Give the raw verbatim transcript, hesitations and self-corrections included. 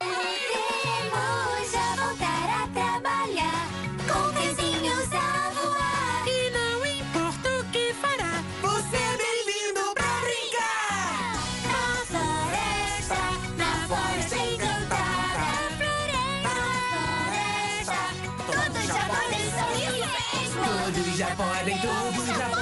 Podemos já voltar a trabalhar, com pezinhos a voar. E não importa o que fará, Você é bem-vindo pra brincar! Na floresta, na floresta encantada. Na floresta, todos já podem sorrir mesmo. Todos já podem, todos já podem.